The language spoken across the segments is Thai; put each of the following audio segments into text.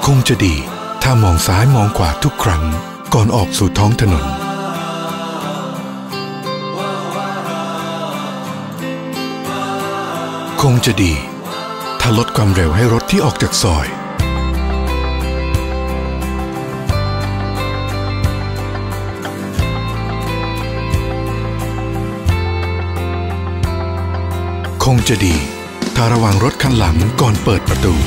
คงจะดีถ้ามองซ้ายมองขวาทุกครั้งก่อนออกสู่ท้องถนนคงจะดีถ้าลดความเร็วให้รถที่ออกจากซอยคงจะดีถ้าระวังรถคันหลังก่อนเปิดประตู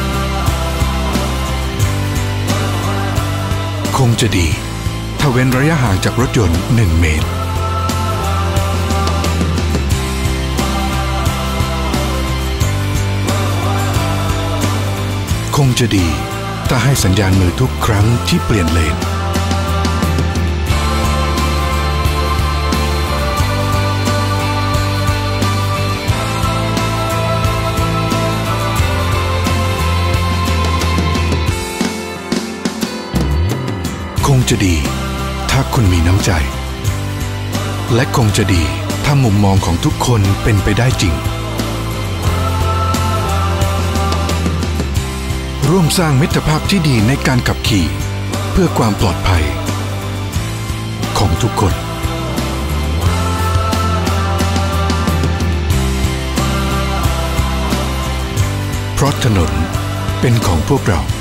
คงจะดีถ้าเว้นระยะห่างจากรถยนต์1 เมตรคงจะดีถ้าให้สัญญาณมือทุกครั้งที่เปลี่ยนเลนคงจะดีถ้าคุณมีน้ำใจและคงจะดีถ้ามุมมองของทุกคนเป็นไปได้จริงร่วมสร้างมิตรภาพที่ดีในการขับขี่เพื่อความปลอดภัยของทุกคนเพราะถนนเป็นของพวกเรา